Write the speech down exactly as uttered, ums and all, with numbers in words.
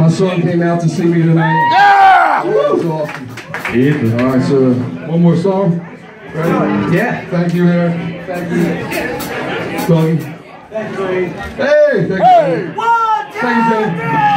My son came out to see me tonight. Yeah! That was awesome. Eita. All right, so one more song. Ready? Yeah. Thank you, Eric. Thank you. Tony. Thank you, Ray. Hey! Thank you. Hey! One, two, Thank you, Jenny. three!